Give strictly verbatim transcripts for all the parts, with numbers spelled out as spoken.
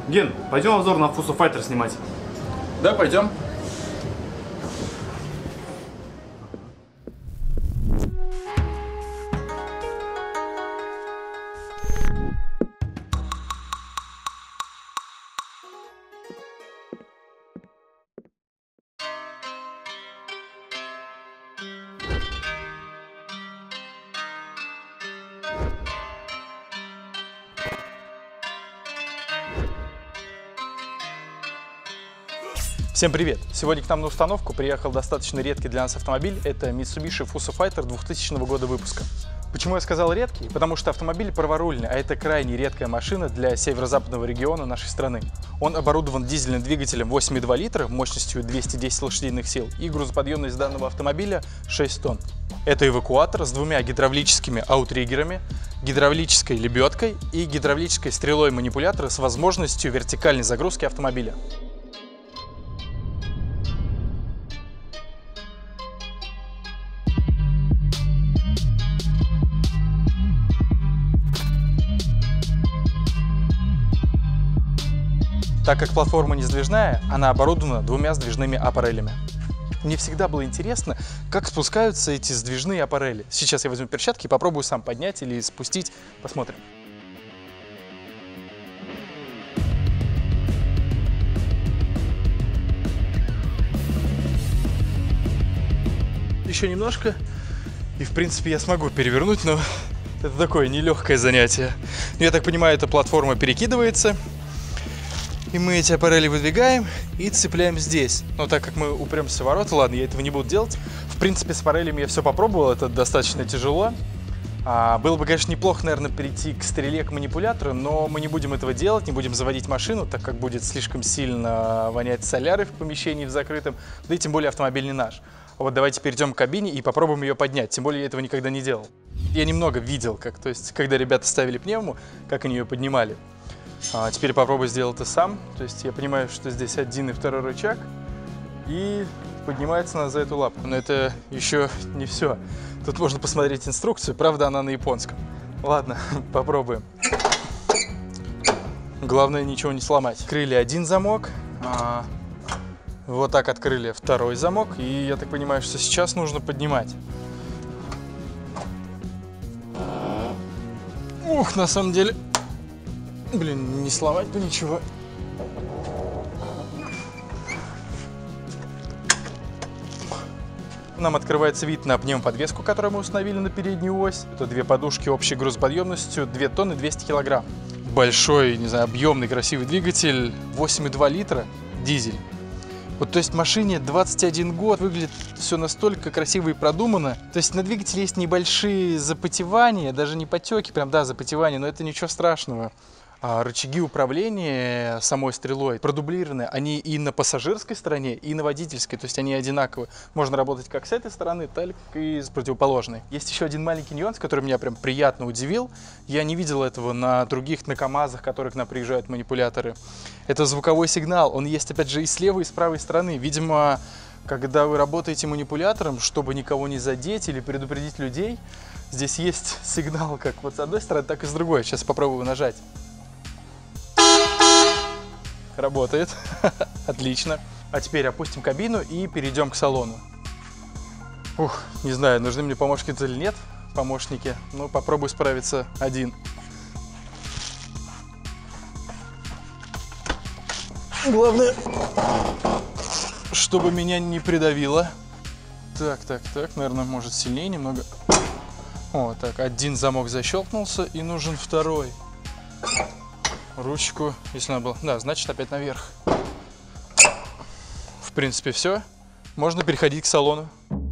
Ген, пойдем обзор на Fuso Fighter снимать. Да, пойдем. Всем привет! Сегодня к нам на установку приехал достаточно редкий для нас автомобиль. Это Mitsubishi Fuso Fighter двухтысячного года выпуска. Почему я сказал редкий? Потому что автомобиль праворульный, а это крайне редкая машина для северо-западного региона нашей страны. Он оборудован дизельным двигателем восемь и два литра мощностью двести десять лошадиных сил, и грузоподъемность данного автомобиля шесть тонн. Это эвакуатор с двумя гидравлическими аутриггерами, гидравлической лебедкой и гидравлической стрелой манипулятора с возможностью вертикальной загрузки автомобиля. Так как платформа не сдвижная, она оборудована двумя сдвижными аппарелями. Мне всегда было интересно, как спускаются эти сдвижные аппарели. Сейчас я возьму перчатки и попробую сам поднять или спустить. Посмотрим. Еще немножко, и в принципе я смогу перевернуть, но это такое нелегкое занятие. Я так понимаю, эта платформа перекидывается. И мы эти аппарели выдвигаем и цепляем здесь. Но так как мы упремся в ворота, ладно, я этого не буду делать. В принципе, с аппарелями я все попробовал, это достаточно тяжело. А, было бы, конечно, неплохо, наверное, перейти к стреле, к манипулятору, но мы не будем этого делать, не будем заводить машину, так как будет слишком сильно вонять солярой в помещении в закрытом, да и тем более автомобиль не наш. Вот давайте перейдем к кабине и попробуем ее поднять, тем более я этого никогда не делал. Я немного видел, как, то есть, когда ребята ставили пневму, как они ее поднимали. А теперь попробую сделать это сам. То есть я понимаю, что здесь один и второй рычаг, и поднимается она за эту лапку. Но это еще не все. Тут можно посмотреть инструкцию, правда она на японском. Ладно, попробуем. Главное ничего не сломать. Открыли один замок, а вот так открыли второй замок, и я так понимаю, что сейчас нужно поднимать. Ух, на самом деле... Блин, не сломать бы ничего. Нам открывается вид на пневмоподвеску, которую мы установили на переднюю ось. Это две подушки общей грузоподъемностью две тонны двести килограмм. Большой, не знаю, объемный, красивый двигатель, восемь и два литра, дизель. Вот, то есть машине двадцать один год, выглядит все настолько красиво и продумано. То есть на двигателе есть небольшие запотевания, даже не потеки, прям, да, запотевания, но это ничего страшного. А рычаги управления самой стрелой продублированы, они и на пассажирской стороне, и на водительской, то есть они одинаковые. Можно работать как с этой стороны, так и с противоположной. Есть еще один маленький нюанс, который меня прям приятно удивил. Я не видел этого на других, на КАМАЗах, которые к нам приезжают манипуляторы. Это звуковой сигнал, он есть опять же и с левой, и с правой стороны. Видимо, когда вы работаете манипулятором, чтобы никого не задеть или предупредить людей, здесь есть сигнал как вот с одной стороны, так и с другой. Сейчас попробую нажать. Работает. Отлично. А теперь опустим кабину и перейдем к салону. Ух, не знаю, нужны мне помощники или нет. Помощники. Ну, попробую справиться один. Главное, чтобы меня не придавило. Так, так, так. Наверное, может сильнее немного. О, так, один замок защелкнулся и нужен второй. Ручку, если надо было. Да, значит, опять наверх. В принципе, все. Можно переходить к салону.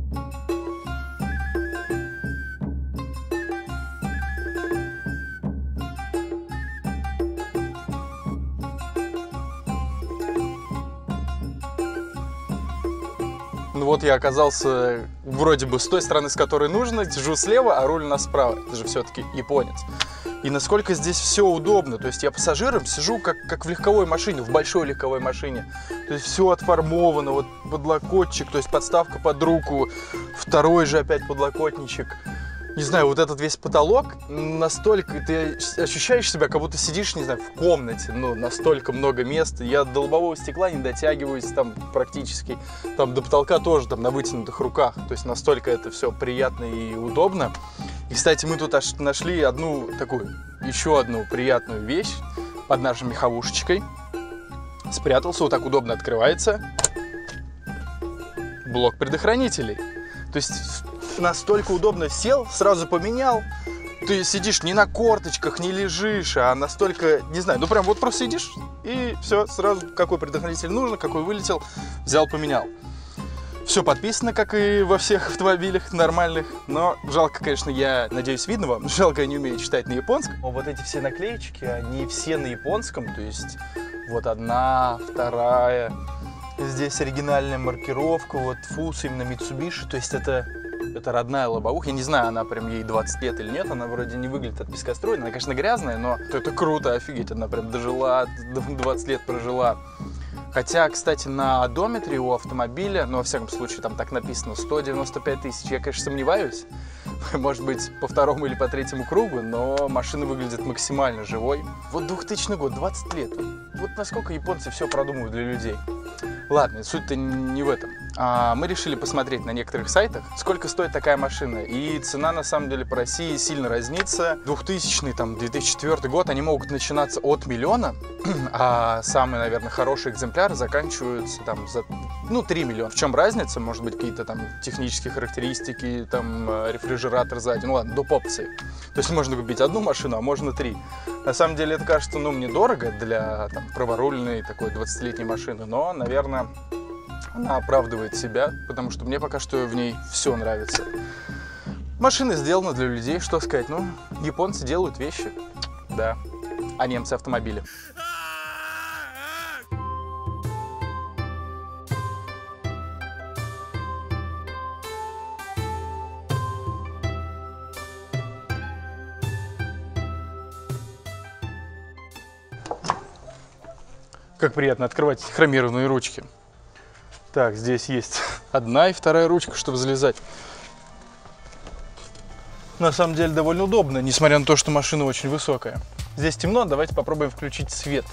Ну вот я оказался вроде бы с той стороны, с которой нужно. Сижу слева, а руль у нас справа. Это же все-таки японец. И насколько здесь все удобно. То есть я пассажиром сижу как, как в легковой машине, в большой легковой машине. То есть все отформовано, вот подлокотчик, то есть подставка под руку, второй же опять подлокотничек. Не знаю, вот этот весь потолок, настолько ты ощущаешь себя, как будто сидишь, не знаю, в комнате, ну, настолько много места. Я до лобового стекла не дотягиваюсь там практически, там до потолка тоже там на вытянутых руках. То есть настолько это все приятно и удобно. И, кстати, мы тут аж нашли одну такую, еще одну приятную вещь под нашей меховушечкой. Спрятался, вот так удобно открывается. Блок предохранителей. То есть настолько удобно сел, сразу поменял. Ты сидишь не на корточках, не лежишь, а настолько, не знаю, ну прям вот просто сидишь и все, сразу какой предохранитель нужно, какой вылетел, взял, поменял. Все подписано, как и во всех автомобилях нормальных, но жалко, конечно, я надеюсь, видно вам, жалко, я не умею читать на японском. Но вот эти все наклеечки, они все на японском, то есть вот одна, вторая, здесь оригинальная маркировка, вот фус именно Mitsubishi, то есть это, это родная лобовуха. Я не знаю, она прям ей двадцать лет или нет, она вроде не выглядит отпискостроенной, она, конечно, грязная, но это круто, офигеть, она прям дожила, двадцать лет прожила. Хотя, кстати, на одометре у автомобиля, ну, во всяком случае, там так написано, сто девяносто пять тысяч, я, конечно, сомневаюсь, может быть, по второму или по третьему кругу, но машина выглядит максимально живой. Вот двухтысячный год, двадцать лет, вот насколько японцы все продумывают для людей. Ладно, суть-то не в этом. А, мы решили посмотреть на некоторых сайтах, сколько стоит такая машина. И цена, на самом деле, по России сильно разнится. двухтысячный, там, две тысячи четвёртый год, они могут начинаться от миллиона, а самые, наверное, хорошие экземпляры заканчиваются там за, ну, три миллиона. В чем разница? Может быть, какие-то там технические характеристики, там, рефрижератор сзади, ну ладно, доп. Опции. То есть можно купить одну машину, а можно три. На самом деле это кажется, ну, мне дорого для там праворульной такой двадцатилетней машины, но, наверное, она оправдывает себя, потому что мне пока что в ней все нравится. Машина сделана для людей, что сказать, ну, японцы делают вещи, да, а немцы автомобили. Как приятно открывать хромированные ручки. Так, здесь есть одна и вторая ручка, чтобы залезать. На самом деле довольно удобно, несмотря на то, что машина очень высокая. Здесь темно, давайте попробуем включить свет.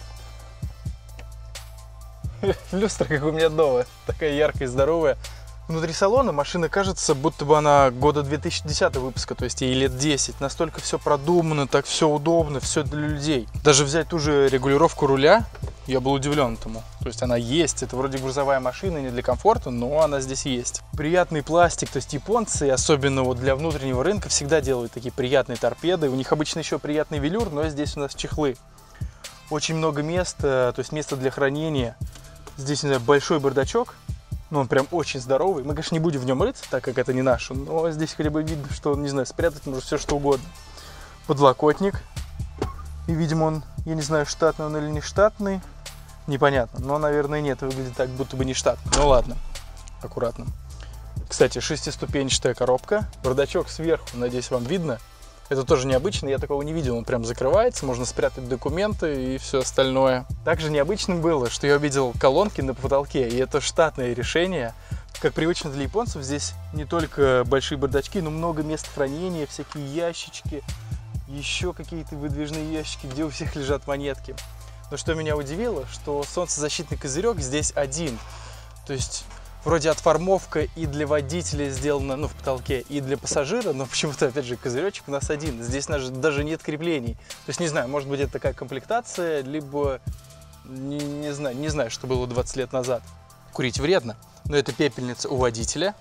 Люстра, как у меня дома, такая яркая и здоровая. Внутри салона машина кажется, будто бы она года две тысячи десятого выпуска, то есть ей лет десять. Настолько все продумано, так все удобно, все для людей. Даже взять ту же регулировку руля, я был удивлен этому. То есть она есть, это вроде грузовая машина, не для комфорта, но она здесь есть. Приятный пластик, то есть японцы, особенно вот для внутреннего рынка, всегда делают такие приятные торпеды. У них обычно еще приятный велюр, но здесь у нас чехлы. Очень много места, то есть место для хранения. Здесь, не знаю, большой бардачок. Ну, он прям очень здоровый. Мы, конечно, не будем в нем рыться, так как это не наше, но здесь хотя бы видно, что, не знаю, спрятать можно все что угодно. Подлокотник. И, видимо, он, я не знаю, штатный он или не штатный. Непонятно, но, наверное, нет. Выглядит так, будто бы не штатный. Ну, ладно, аккуратно. Кстати, шестиступенчатая коробка. Бардачок сверху, надеюсь, вам видно. Это тоже необычно, я такого не видел. Он прям закрывается, можно спрятать документы и все остальное. Также необычным было, что я увидел колонки на потолке, и это штатное решение. Как привычно для японцев, здесь не только большие бардачки, но много мест хранения, всякие ящички, еще какие-то выдвижные ящики, где у всех лежат монетки. Но что меня удивило, что солнцезащитный козырек здесь один. То есть вроде отформовка и для водителя сделана, ну, в потолке, и для пассажира, но почему-то, опять же, козыречек у нас один. Здесь даже нет креплений. То есть, не знаю, может быть, это такая комплектация, либо, не, не знаю, не знаю, что было двадцать лет назад. Курить вредно, но это пепельница у водителя.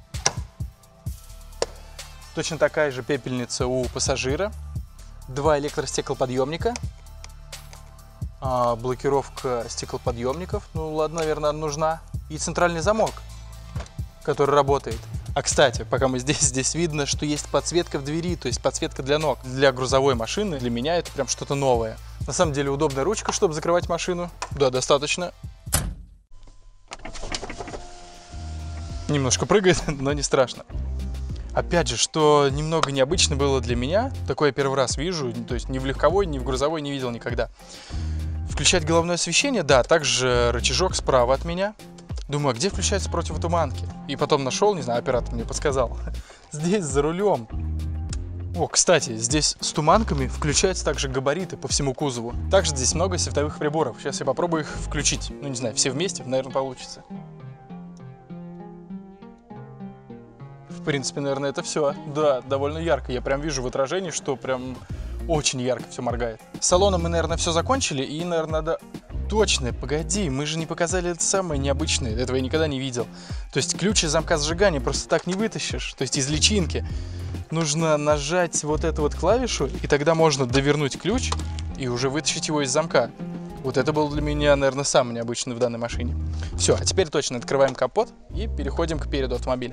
Точно такая же пепельница у пассажира. Два электростеклоподъемника. А, блокировка стеклоподъемников. Ну, ладно, наверное, нужна. И центральный замок, который работает. А, кстати, пока мы здесь, здесь видно, что есть подсветка в двери, то есть подсветка для ног. Для грузовой машины, для меня это прям что-то новое. На самом деле удобная ручка, чтобы закрывать машину. Да, достаточно. Немножко прыгает, но не страшно. Опять же, что немного необычно было для меня, такое я первый раз вижу, то есть ни в легковой, ни в грузовой не видел никогда. Включать головное освещение, да, также рычажок справа от меня. Думаю, а где включается противотуманки? И потом нашел, не знаю, оператор мне подсказал. Здесь за рулем. О, кстати, здесь с туманками включаются также габариты по всему кузову. Также здесь много световых приборов. Сейчас я попробую их включить. Ну, не знаю, все вместе, наверное, получится. В принципе, наверное, это все. Да, довольно ярко. Я прям вижу в отражении, что прям очень ярко все моргает. С салоном мы, наверное, все закончили. И, наверное, надо... Точно, погоди, мы же не показали это самое необычное. Этого я никогда не видел. То есть ключ из замка зажигания просто так не вытащишь. То есть из личинки. Нужно нажать вот эту вот клавишу, и тогда можно довернуть ключ и уже вытащить его из замка. Вот это было для меня, наверное, самое необычное в данной машине. Все, а теперь точно открываем капот и переходим к переду автомобиля.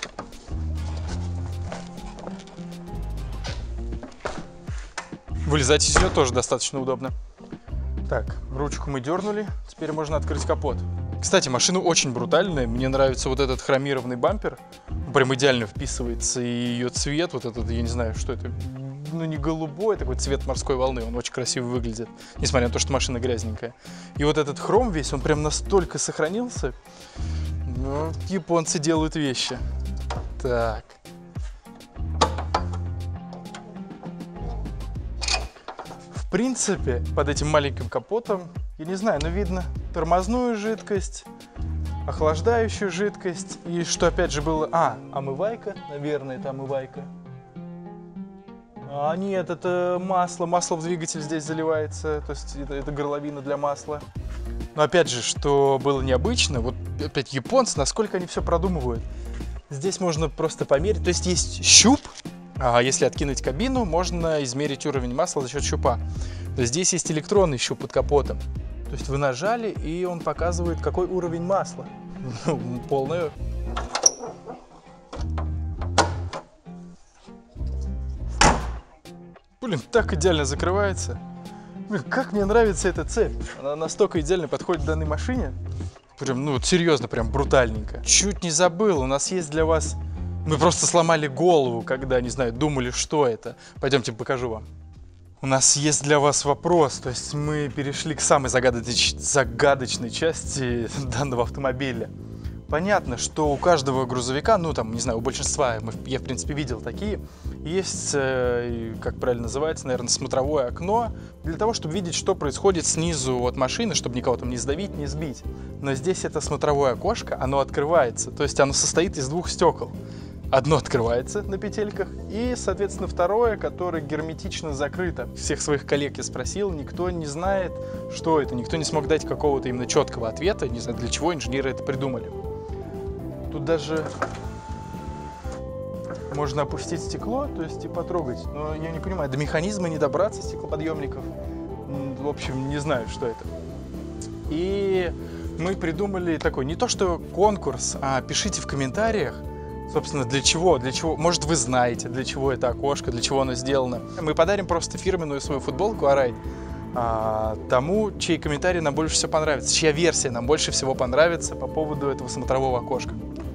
Вылезать из нее тоже достаточно удобно. Так, ручку мы дернули, теперь можно открыть капот. Кстати, машина очень брутальная, мне нравится вот этот хромированный бампер. Прям идеально вписывается, и ее цвет, вот этот, я не знаю, что это, ну не голубой, такой цвет морской волны, он очень красиво выглядит, несмотря на то, что машина грязненькая. И вот этот хром весь, он прям настолько сохранился, ну, японцы делают вещи. Так. В принципе, под этим маленьким капотом, я не знаю, но видно тормозную жидкость, охлаждающую жидкость и что опять же было... А, омывайка, наверное, это омывайка. А нет, это масло, масло в двигатель здесь заливается, то есть это, это горловина для масла. Но опять же, что было необычно, вот опять японцы, насколько они все продумывают. Здесь можно просто померить, то есть есть щуп. А если откинуть кабину, можно измерить уровень масла за счет щупа. То есть здесь есть электронный щуп под капотом. То есть вы нажали, и он показывает, какой уровень масла. Полную. Блин, так идеально закрывается. Блин, как мне нравится эта цепь. Она настолько идеально подходит к данной машине. Прям, ну, серьезно, прям брутальненько. Чуть не забыл, у нас есть для вас... Мы просто сломали голову, когда, не знаю, думали, что это. Пойдемте покажу вам. У нас есть для вас вопрос. То есть мы перешли к самой загадоч... загадочной части данного автомобиля. Понятно, что у каждого грузовика, ну там, не знаю, у большинства, я в принципе видел такие, есть, как правильно называется, наверное, смотровое окно, для того, чтобы видеть, что происходит снизу от машины, чтобы никого там не сдавить, не сбить. Но здесь это смотровое окошко, оно открывается, то есть оно состоит из двух стекол. Одно открывается на петельках, и, соответственно, второе, которое герметично закрыто. Всех своих коллег я спросил, никто не знает, что это, никто не смог дать какого-то именно четкого ответа, не знаю, для чего инженеры это придумали. Тут даже можно опустить стекло, то есть и потрогать, но я не понимаю, до механизма не добраться, стеклоподъемников, в общем, не знаю, что это. И мы придумали такой, не то что конкурс, а пишите в комментариях, собственно, для чего, для чего, может, вы знаете, для чего это окошко, для чего оно сделано. Мы подарим просто фирменную свою футболку Арайд а, тому, чей комментарий нам больше всего понравится, чья версия нам больше всего понравится по поводу этого смотрового окошка.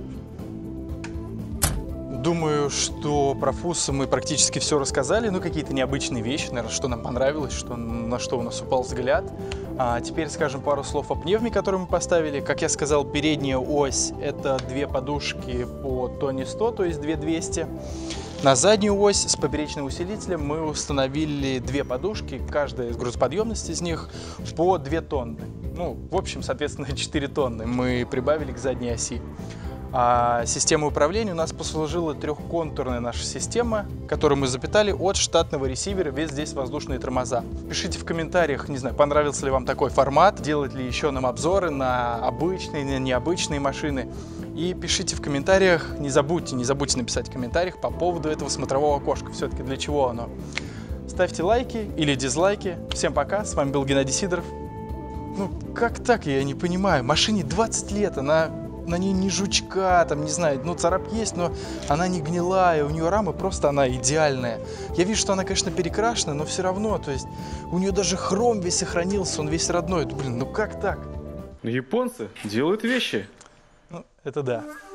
Думаю, что про фусы мы практически все рассказали, ну, какие-то необычные вещи, наверное, что нам понравилось, что, на что у нас упал взгляд. А теперь скажем пару слов о пневме, которую мы поставили. Как я сказал, передняя ось – это две подушки по тонне сто, то есть две двести. На заднюю ось с поперечным усилителем мы установили две подушки, каждая из грузоподъемности из них по две тонны. Ну, в общем, соответственно, четыре тонны мы прибавили к задней оси. А система управления у нас послужила трехконтурная наша система, которую мы запитали от штатного ресивера, весь здесь воздушные тормоза. Пишите в комментариях, не знаю, понравился ли вам такой формат, делать ли еще нам обзоры на обычные, на необычные машины. И пишите в комментариях, не забудьте, не забудьте написать в комментариях по поводу этого смотрового окошка, все-таки для чего оно. Ставьте лайки или дизлайки. Всем пока, с вами был Геннадий Сидоров. Ну, как так, я не понимаю, машине двадцать лет, она... На ней не жучка, там, не знаю, ну, царапки есть, но она не гнилая, у нее рама просто, она идеальная. Я вижу, что она, конечно, перекрашена, но все равно, то есть, у нее даже хром весь сохранился, он весь родной. Блин, ну как так? Японцы делают вещи. Ну, это да.